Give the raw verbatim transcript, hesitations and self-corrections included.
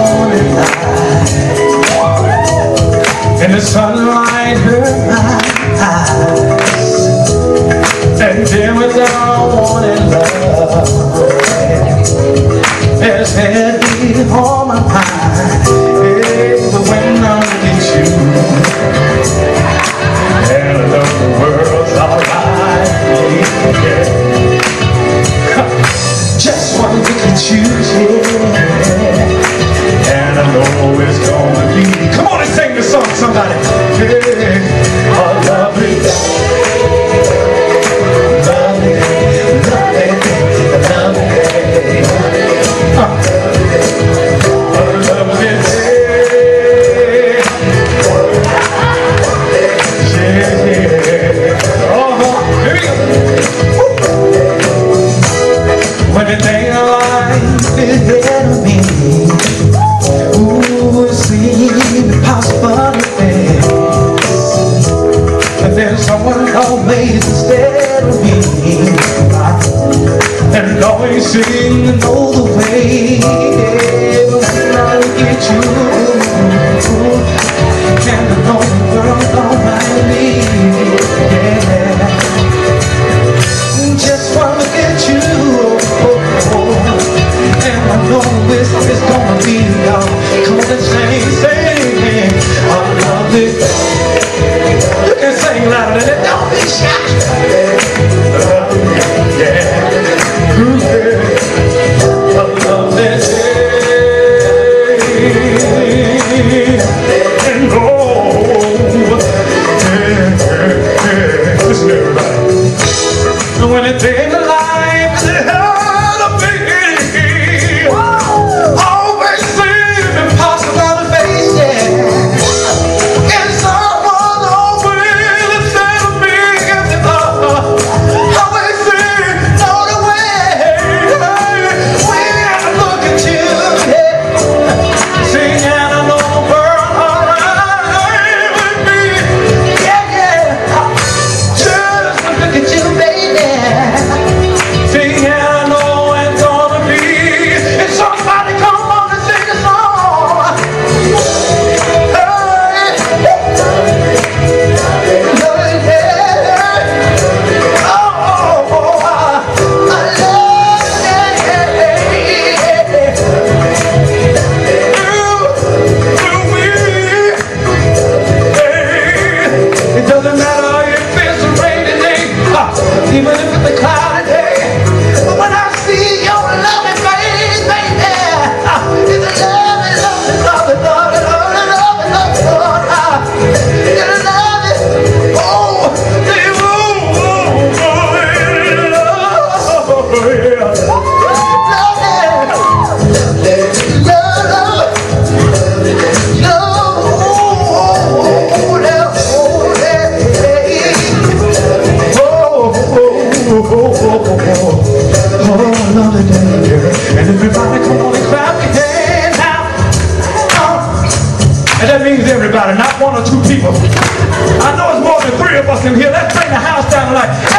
morning light, and the sunlight hurt my eyes, and then with our morning love, there's heavy on my mind. Hey, but when I look at you, and I know the world's alright, yeah. Just one look at you, yeah, and I know it's gonna be. Come on and sing the song, somebody. Yeah, a lovely day, lovely, lovely, lovely day, uh, a lovely day, yeah. Oh, here we go. When the day of life is ahead of me, ooh, it seems impossible to face. But there's someone always instead of me, and always seem to know the way. When I look at you, and I know the world around me, yeah. Just one look at you, and I know it's, it's gonna be y'all. Come on and sing, sing, I love it. You can sing louder than that, don't be shy. Yeah, ooh, yeah, I love it. And oh, yeah, yeah, yeah. Listen everybody. When the day of life is ahead of me, always seems impossible to face, yeah. And someone always instead of me, always seems to know the way. When I look at you, yeah, sing and I know the world alright with me, yeah, yeah. Just look at you, baby. Even if it's a cloudy day, but when I see your loving face, baby, it's a loving, loving, loving, loving, loving, loving, loving, loving, it's a loving, oh, they move, oh, yeah, another day, and everybody come on and clap your hands now. Uh, and that means everybody, not one or two people. I know it's more than three of us in here. Let's bring the house down like